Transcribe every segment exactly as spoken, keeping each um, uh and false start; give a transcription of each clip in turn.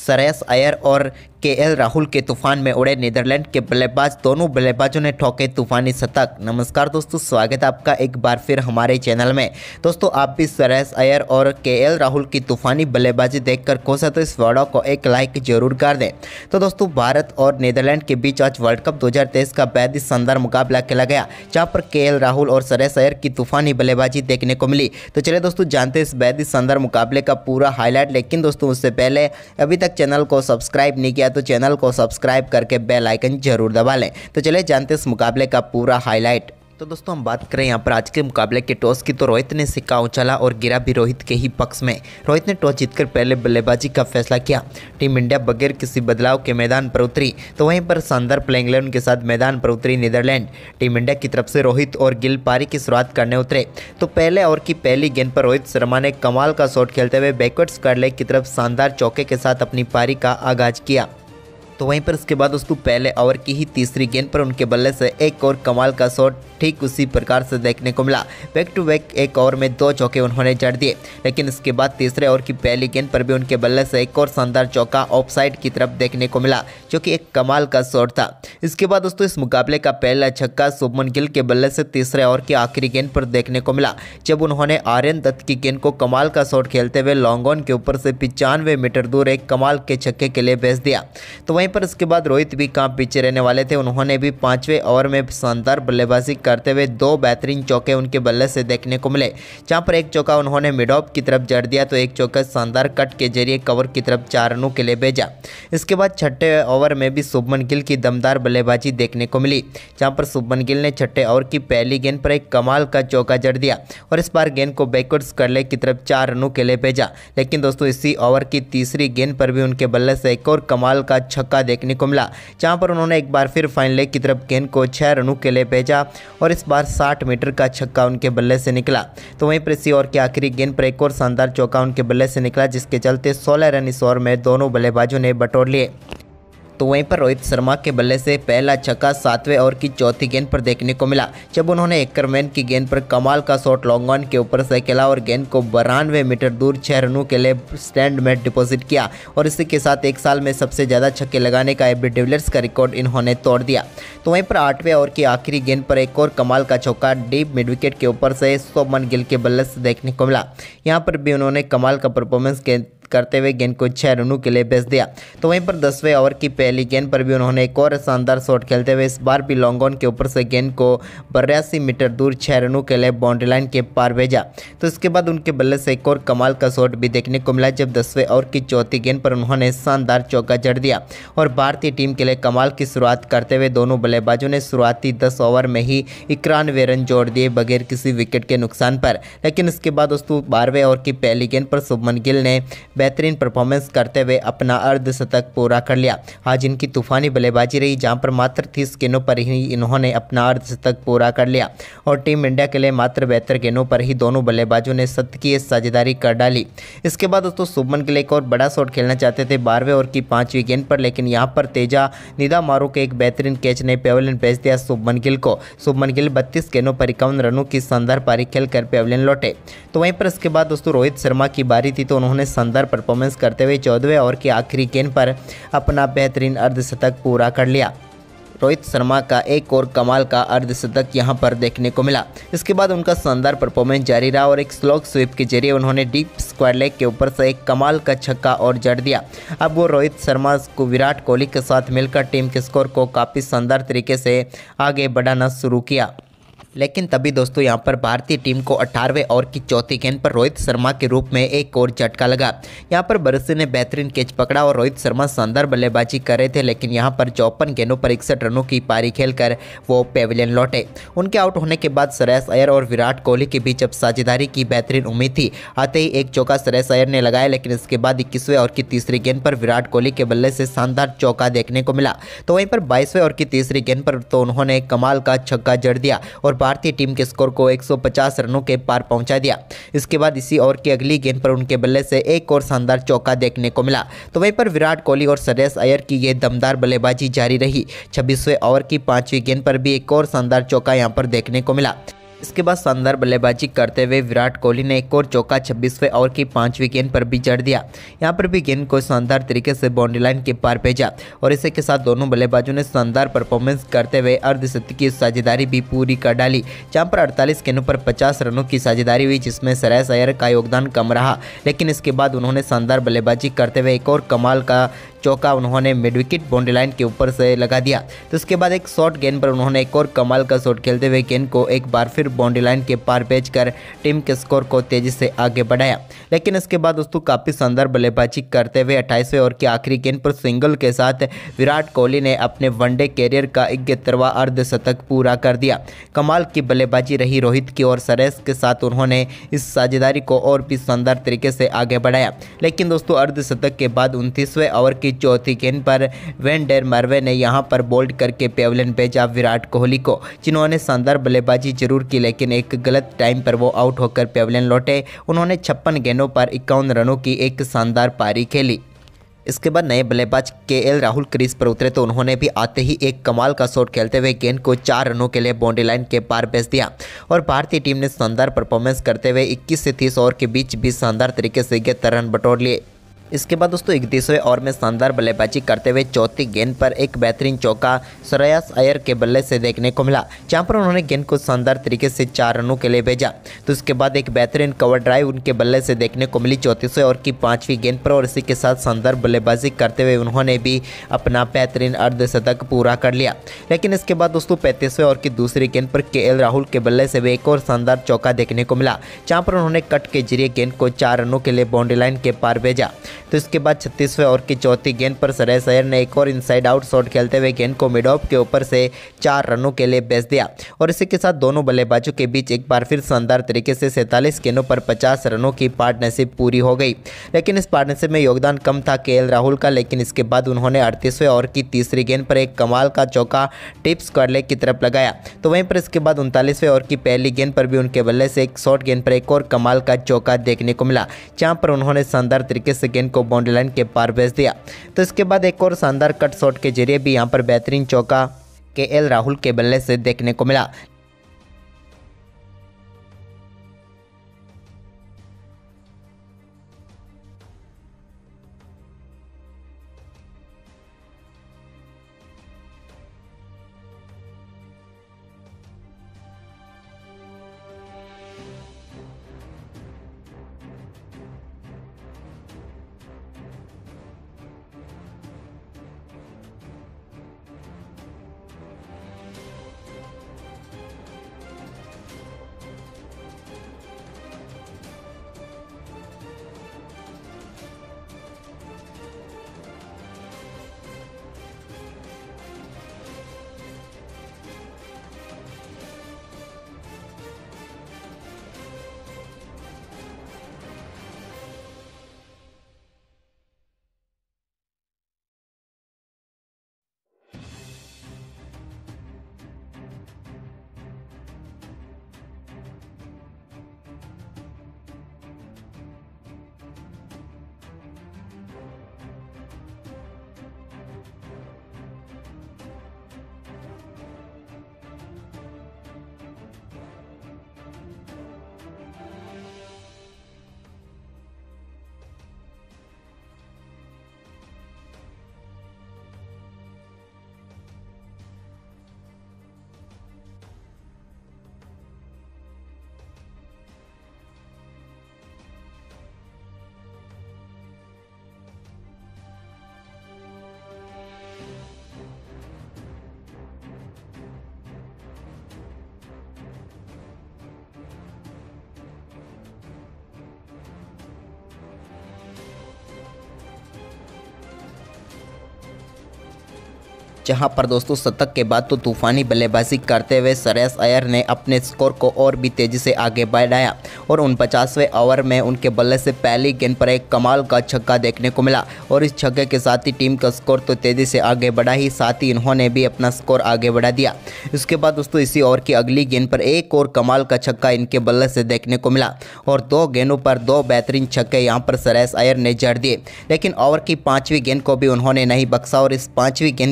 श्रेयस अय्यर और केएल राहुल के तूफान में उड़े नीदरलैंड के बल्लेबाज। दोनों बल्लेबाजों ने ठोके तूफानी शतक। नमस्कार दोस्तों, स्वागत है आपका एक बार फिर हमारे चैनल में। दोस्तों, आप भी श्रेयस अय्यर और केएल राहुल की तूफानी बल्लेबाजी देखकर खुश है तो इस वीडियो को एक लाइक जरूर कर दें। तो दोस्तों, भारत और नीदरलैंड के बीच आज वर्ल्ड कप दो हज़ार तेईस का बेहद ही शानदार मुकाबला खेला गया, जहां पर केएल राहुल और श्रेयस अय्यर की तूफानी बल्लेबाजी देखने को मिली। तो चलिए दोस्तों, जानते हैं इस बेहद ही शानदार मुकाबले का पूरा हाईलाइट। लेकिन दोस्तों, उससे पहले अभी तक चैनल को सब्सक्राइब नहीं किया तो चैनल को सब्सक्राइब करके बेल आइकन जरूर दबा लें। तो चलिए जानते हैं इस मुकाबले का पूरा हाईलाइट। तो दोस्तों, हम बात करें यहाँ पर आज के मुकाबले के टॉस की, तो रोहित ने सिक्का उछाला और गिरा भी रोहित के ही पक्ष में। रोहित ने टॉस जीतकर पहले बल्लेबाजी का फैसला किया। टीम इंडिया बगैर किसी बदलाव के मैदान पर उतरी, तो वहीं पर शानदार प्लेइंग इलेवन के साथ मैदान पर उतरी नीदरलैंड। टीम इंडिया की तरफ से रोहित और गिल पारी की शुरुआत करने उतरे। तो पहले ओवर की पहली गेंद पर रोहित शर्मा ने कमाल का शॉट खेलते हुए बैकवर्ड स्क्वायर लेग की तरफ शानदार चौके के साथ अपनी पारी का आगाज किया। तो वहीं पर इसके बाद दोस्तों पहले ओवर की ही तीसरी गेंद पर उनके बल्ले से एक और कमाल का शॉट ठीक उसी प्रकार से देखने को मिला। बैक टू बैक एक ओवर में दो चौके उन्होंने जड़ दिए। लेकिन इसके बाद तीसरे ओवर की पहली गेंद पर भी उनके बल्ले से एक और शानदार चौका ऑफसाइड की तरफ देखने को मिला, जो कि एक कमाल का शॉट था। इसके बाद दोस्तों इस मुकाबले का पहला छक्का शुभमन गिल के बल्ले से तीसरे ओवर की आखिरी गेंद पर देखने को मिला, जब उन्होंने आर्यन दत्त की गेंद को कमाल का शॉट खेलते हुए लॉन्ग ऑन के ऊपर से पिचानवे मीटर दूर एक कमाल के छक्के के लिए भेज दिया। तो वहीं पर इसके बाद रोहित भी कहाँ पीछे रहने वाले थे, उन्होंने भी पांचवें ओवर में शानदार बल्लेबाजी करते हुए दो बेहतरीन चौके उनके बल्ले से देखने को मिले, जहां पर एक चौका उन्होंने मिड ऑफ की तरफ जड़ दिया तो एक चौका शानदार कट के जरिए कवर की तरफ चार रनों के लिए भेजा। इसके बाद छठे ओवर में भी शुभमन गिल की दमदार बल्लेबाजी देखने को मिली, जहां पर शुभमन गिल ने छठे ओवर की पहली गेंद पर एक कमाल का चौका जड़ दिया और इस बार गेंद को बैकवर्ड स्क्वायर लेग की तरफ चार रनों के लिए भेजा। लेकिन दोस्तों इसी ओवर की तीसरी गेंद पर भी उनके बल्ले से एक और कमाल का छक्का देखने को मिला, जहां पर उन्होंने एक बार फिर फाइन लेग की तरफ गेंद को छह रनों के लिए भेजा और इस बार साठ मीटर का छक्का उनके बल्ले से निकला। तो वहीं पर इसी ओवर की आखिरी गेंद पर एक और शानदार चौका उनके बल्ले से निकला, जिसके चलते सोलह रन इस ओवर में दोनों बल्लेबाजों ने बटोर लिए। तो वहीं पर रोहित शर्मा के बल्ले से पहला छक्का सातवें ओवर की चौथी गेंद पर देखने को मिला, जब उन्होंने एकरमैन की गेंद पर कमाल का शॉट लॉन्ग ऑन के ऊपर से खेला और गेंद को बानवे मीटर दूर छह रनों के लिए स्टैंड में डिपॉजिट किया और इसी के साथ एक साल में सबसे ज़्यादा छक्के लगाने का एबी डिविलियर्स का रिकॉर्ड इन्होंने तोड़ दिया। तो वहीं पर आठवें ओवर की आखिरी गेंद पर एक और कमाल का चौका डीप मिड विकेट के ऊपर से शुभमन गिल के बल्ले से देखने को मिला। यहाँ पर भी उन्होंने कमाल का परफॉर्मेंस के करते हुए गेंद को छह रनों के लिए भेज दिया। तो वहीं पर दसवें ओवर की पहली गेंद पर भी उन्होंने एक और शानदार शॉट खेलते हुए इस बार भी लॉन्ग ऑन के ऊपर से गेंद को बयासी मीटर दूर छह रनों के लिए बाउंड्री लाइन के पार भेजा। तो इसके बाद उनके बल्ले से एक और कमाल का शॉट भी देखने को मिला, जब दसवें ओवर की चौथी गेंद पर उन्होंने शानदार चौका जड़ दिया और भारतीय टीम के लिए कमाल की शुरुआत करते हुए दोनों बल्लेबाजों ने शुरुआती दस ओवर में ही इक्यानवे रन जोड़ दिए बगैर किसी विकेट के नुकसान पर। लेकिन इसके बाद दोस्तों बारहवें ओवर की पहली गेंद पर शुभमन गिल ने बेहतरीन परफॉर्मेंस करते हुए अपना अर्धशतक पूरा कर लिया। आज इनकी तूफानी बल्लेबाजी रही, जहां पर मात्र तीस गेंदों पर ही इन्होंने अपना अर्धशतक पूरा कर लिया और टीम इंडिया के लिए मात्र बहत्तर गेंदों पर ही दोनों बल्लेबाजों ने शतकीय साझेदारी कर डाली। इसके बाद दोस्तों शुभमन गिल एक और बड़ा शॉट खेलना चाहते थे बारहवें ओवर की पांचवीं गेंद पर, लेकिन यहां पर तेजा निदा मारो के एक बेहतरीन कैच ने पेविलियन भेज दिया शुभमन गिल को। शुभमन गिल बत्तीस गेंदों पर इक्यावन रनों की शानदार पारी खेलकर पेविलियन लौटे। तो वहीं पर इसके बाद दोस्तों रोहित शर्मा की बारी थी, तो उन्होंने शानदार परफॉर्मेंस करते हुए चौदहवें ओवर की आखिरी गेंद पर अपना बेहतरीन अर्धशतक पूरा कर लिया। रोहित शर्मा का एक और कमाल का अर्धशतक यहां पर देखने को मिला। इसके बाद उनका शानदार परफॉर्मेंस जारी रहा और एक स्लॉग स्वीप के जरिए उन्होंने डीप स्क्वायर लेग के ऊपर से एक कमाल का छक्का और जड़ दिया। अब वो रोहित शर्मा को विराट कोहली के साथ मिलकर टीम के स्कोर को काफ़ी शानदार तरीके से आगे बढ़ाना शुरू किया। लेकिन तभी दोस्तों यहाँ पर भारतीय टीम को अठारहवें ओवर की चौथी गेंद पर रोहित शर्मा के रूप में एक और झटका लगा। यहाँ पर बरसी ने बेहतरीन कैच पकड़ा और रोहित शर्मा शानदार बल्लेबाजी कर रहे थे, लेकिन यहाँ पर चौपन गेंदों पर इकसठ रनों की पारी खेलकर वो पेविलियन लौटे। उनके आउट होने के बाद श्रेयस अय्यर और विराट कोहली के बीच अब साझेदारी की बेहतरीन उम्मीद थी। आते ही एक चौका श्रेयस अय्यर ने लगाया, लेकिन इसके बाद इक्कीसवें ओवर की तीसरी गेंद पर विराट कोहली के बल्ले से शानदार चौका देखने को मिला। तो वहीं पर बाईसवें ओवर की तीसरी गेंद पर तो उन्होंने कमाल का छक्का जड़ दिया और भारतीय टीम के स्कोर को एक सौ पचास रनों के पार पहुंचा दिया। इसके बाद इसी ओवर की अगली गेंद पर उनके बल्ले से एक और शानदार चौका देखने को मिला। तो वहीं पर विराट कोहली और श्रेयस अय्यर की ये दमदार बल्लेबाजी जारी रही। छब्बीसवें ओवर की पांचवी गेंद पर भी एक और शानदार चौका यहां पर देखने को मिला। इसके बाद शानदार बल्लेबाजी करते हुए विराट कोहली ने एक और चौका छब्बीसवें ओवर की पांचवीं गेंद पर भी जड़ दिया। यहां पर भी गेंद को शानदार तरीके से बाउंड्री लाइन के पार भेजा और इसी के साथ दोनों बल्लेबाजों ने शानदार परफॉर्मेंस करते हुए अर्धशतकीय साझेदारी भी पूरी कर डाली, जहां पर अड़तालीस गेंदों पर पचास रनों की साझेदारी हुई, जिसमें श्रेयस अय्यर का योगदान कम रहा। लेकिन इसके बाद उन्होंने शानदार बल्लेबाजी करते हुए एक और कमाल का चौका उन्होंने मिड विकेट बाउंड्री लाइन के ऊपर से लगा दिया। तो उसके बाद एक शॉर्ट गेंद पर उन्होंने एक और कमाल का शॉट खेलते हुए गेंद को एक बार फिर बाउंड्री लाइन के पार भेजकर टीम के स्कोर को तेजी से आगे बढ़ाया। लेकिन इसके बाद दोस्तों काफ़ी शानदार बल्लेबाजी करते हुए अट्ठाईसवें ओवर की आखिरी गेंद पर सिंगल के साथ विराट कोहली ने अपने वनडे कैरियर का इकहत्तरवां अर्धशतक पूरा कर दिया। कमाल की बल्लेबाजी रही रोहित की और श्रेयस के साथ उन्होंने इस साझेदारी को और भी शानदार तरीके से आगे बढ़ाया। लेकिन दोस्तों अर्धशतक के बाद उनतीसवें ओवर की चौथी गेंद पर वेन डेर मर्वे ने यहां पर बोल्ड करके पेवलियन भेजा विराट कोहली को, जिन्होंने शानदार बल्लेबाजी जरूर की लेकिन एक गलत टाइम पर वो आउट होकर पेवलियन लौटे। उन्होंने छप्पन गेंदों पर इक्यावन रनों की एक शानदार पारी खेली। इसके बाद नए बल्लेबाज केएल राहुल क्रीज पर उतरे तो उन्होंने भी आते ही एक कमाल का शॉट खेलते हुए गेंद को चार रनों के लिए बाउंड्री लाइन के पार भेज दिया और भारतीय टीम ने शानदार परफॉर्मेंस करते हुए इक्कीस से तीस ओवर के बीच भी शानदार तरीके से इकहत्तर रन बटोर लिए। इसके बाद दोस्तों इकतीसवें ओवर में शानदार बल्लेबाजी करते हुए चौथी गेंद पर एक बेहतरीन चौका श्रेयस अय्यर के बल्ले से देखने को मिला, जहां पर उन्होंने गेंद को शानदार तरीके से चार रनों के लिए भेजा। तो उसके बाद एक बेहतरीन कवर ड्राइव उनके बल्ले से देखने को मिली चौंतीसवें ओवर की पांचवीं गेंद पर और इसी के साथ शानदार बल्लेबाजी करते हुए उन्होंने भी अपना बेहतरीन अर्धशतक पूरा कर लिया। लेकिन इसके बाद दोस्तों पैंतीसवें ओवर की दूसरी गेंद पर केएल राहुल के बल्ले से भी एक और शानदार चौका देखने को मिला, जहाँ पर उन्होंने कट के जरिए गेंद को चार रनों के लिए बाउंड्री लाइन के पार भेजा। तो इसके बाद छत्तीसवें ओवर की चौथी गेंद पर श्रेयस अय्यर ने एक और इनसाइड आउट शॉट खेलते हुए गेंद को मिड ऑफ के ऊपर से चार रनों के लिए भेज दिया और इसी के साथ दोनों बल्लेबाजों के बीच एक बार फिर शानदार तरीके से सैंतालीस गेंदों पर पचास रनों की पार्टनरशिप पूरी हो गई। लेकिन इस पार्टनरशिप में योगदान कम था केएल राहुल का, लेकिन इसके बाद उन्होंने अड़तीसवें ओवर की तीसरी गेंद पर एक कमाल का चौका टिप्स कर्ले की तरफ लगाया। तो वहीं पर इसके बाद उनतालीसवें ओवर की पहली गेंद पर भी उनके बल्ले से एक शॉर्ट गेंद पर एक और कमाल का चौका देखने को मिला, जहां पर उन्होंने शानदार तरीके से गेंद को बाउंड्री लाइन के पार भेज दिया। तो इसके बाद एक और शानदार कट शॉट के जरिए भी यहां पर बेहतरीन चौका केएल राहुल के बल्ले से देखने को मिला। जहां पर दोस्तों शतक के बाद तो तूफानी बल्लेबाजी करते हुए श्रेयस अय्यर ने अपने स्कोर को और भी तेज़ी से आगे बढ़ाया और उनपचासवें ओवर में उनके बल्ले से पहली गेंद पर एक कमाल का छक्का देखने को मिला और इस छक्के के साथ ही टीम का स्कोर तो तेज़ी से आगे बढ़ा ही, साथ ही इन्होंने भी अपना स्कोर आगे बढ़ा दिया। इसके बाद दोस्तों इसी ओवर की अगली गेंद पर एक और कमाल का छक्का इनके बल्ले से देखने को मिला और दो गेंदों पर दो बेहतरीन छक्के यहाँ पर श्रेयस अय्यर ने जड़ दिए। लेकिन ओवर की पाँचवीं गेंद को भी उन्होंने नहीं बख्शा और इस पाँचवीं गेंद पर भी एक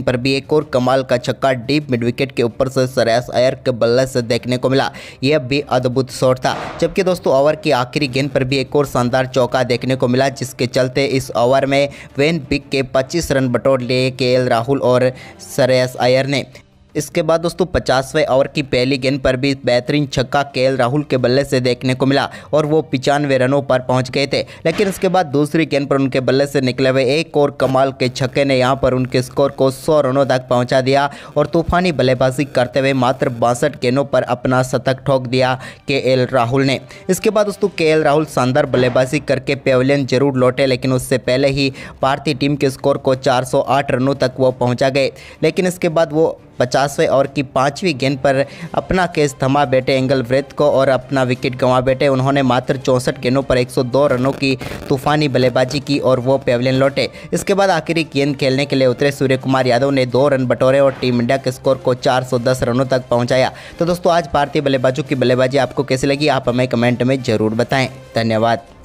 एक और कमाल का छक्का डीप मिड विकेट के ऊपर से श्रेयस अय्यर के बल्ले से देखने को मिला। यह भी अद्भुत शॉट था। जबकि दोस्तों ओवर की आखिरी गेंद पर भी एक और शानदार चौका देखने को मिला, जिसके चलते इस ओवर में वेन बिग के पच्चीस रन बटोर लिए केएल राहुल और श्रेयस अय्यर ने। इसके बाद दोस्तों पचासवें ओवर की पहली गेंद पर भी बेहतरीन छक्का केएल राहुल के बल्ले से देखने को मिला और वो पचानवे रनों पर पहुंच गए थे। लेकिन इसके बाद दूसरी गेंद पर उनके बल्ले से निकले हुए एक और कमाल के छक्के ने यहां पर उनके स्कोर को सौ रनों तक पहुंचा दिया और तूफानी बल्लेबाजी करते हुए मात्र बासठ गेंदों पर अपना शतक ठोक दिया केएल राहुल ने। इसके बाद दोस्तों केएल राहुल शानदार बल्लेबाजी करके पेविलियन जरूर लौटे, लेकिन उससे पहले ही भारतीय टीम के स्कोर को चार सौ आठ रनों तक वो पहुँचा गए। लेकिन इसके बाद वो पचासवें ओवर की पाँचवीं गेंद पर अपना केस थमा बैठे एंगलब्रेथ को और अपना विकेट गंवा बैठे। उन्होंने मात्र चौंसठ गेंदों पर एक सौ दो रनों की तूफानी बल्लेबाजी की और वो पेविलियन लौटे। इसके बाद आखिरी गेंद खेलने के लिए उतरे सूर्य कुमार यादव ने दो रन बटोरे और टीम इंडिया के स्कोर को चार सौ दस रनों तक पहुंचाया। तो दोस्तों आज भारतीय बल्लेबाजों की बल्लेबाजी आपको कैसी लगी, आप हमें कमेंट में ज़रूर बताएं। धन्यवाद।